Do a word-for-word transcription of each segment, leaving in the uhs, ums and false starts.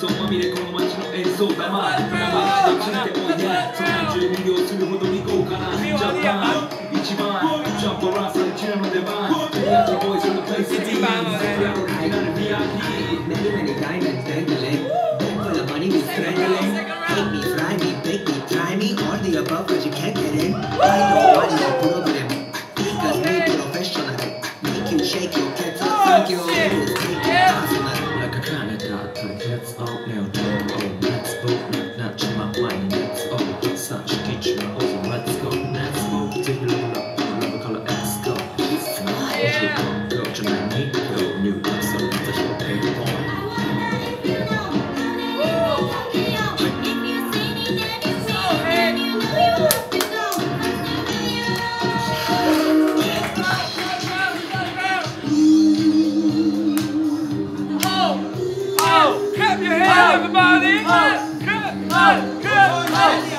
想まみれこの街の演奏玉ままについておいでその中魅了するほどに豪華なジャパン一番ジャンプラス一覧の出番手にあったボーイズのプレイスリーズやろうになる ビーアイピー Many many diamonds dangling Beg for the money we strangling Hate me, fry me, bake me, try me All the above cause you can't get in I know what is your problem Cause me professional Make you shake your cats up Thank you Take it personal Like a Canada type Let's all now down Oh let's go Not not check my wine Let's all just such teach me Awesome let's go Let's go Take a level up Level color Let's go It's fun Go to my knee Go new So let's go pay the point Everybody! Good! Good! Good!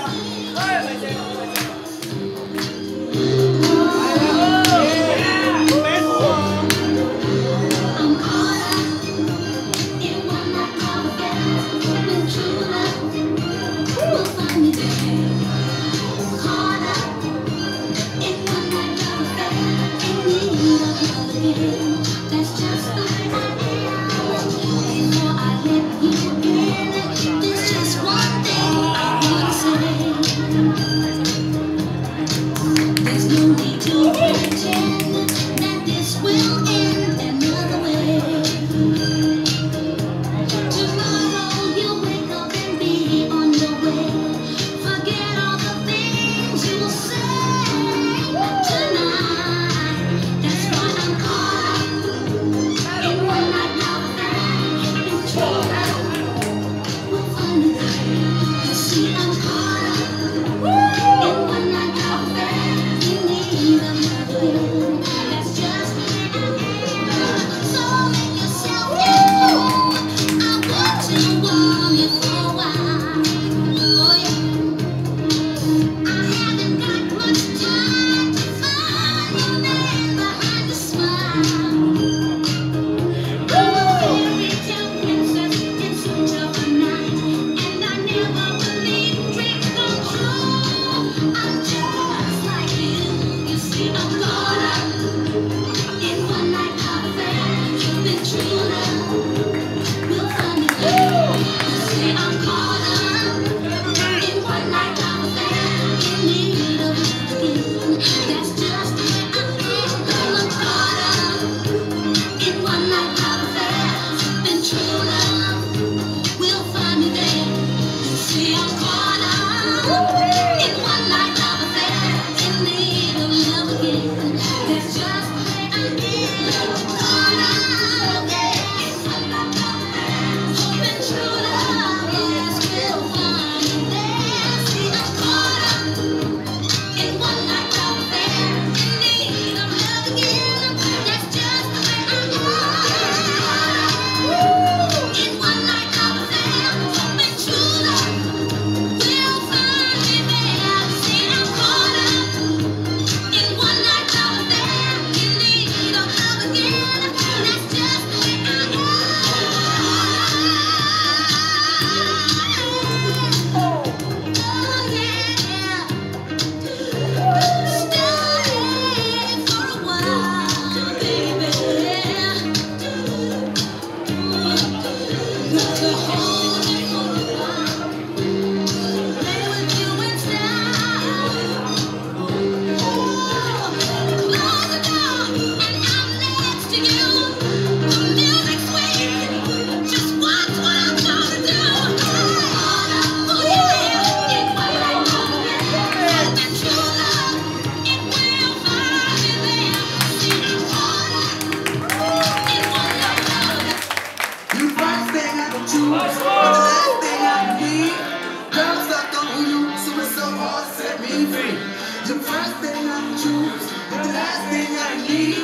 The first thing I choose, the last thing I need.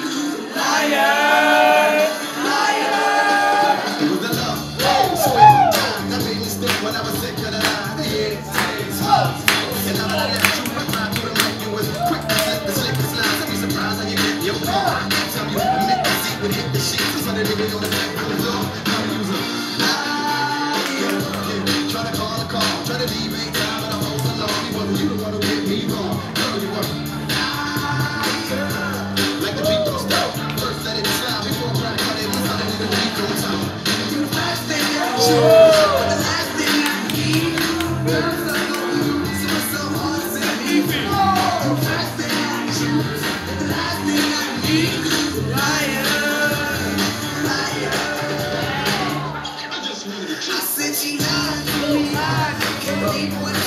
Liar! Liar! It was the love, sweat, time that made me stick when I was sick of the line. Yeah, it's hot. And I'm gonna let you put my to the mic. You was quick to slip the slickest lines. I'd be surprised how you get your car. Tell you, make the seat would hit the sheets. So they didn't on the back of the door. Now use a liar. I said she lied to me. Can't believe what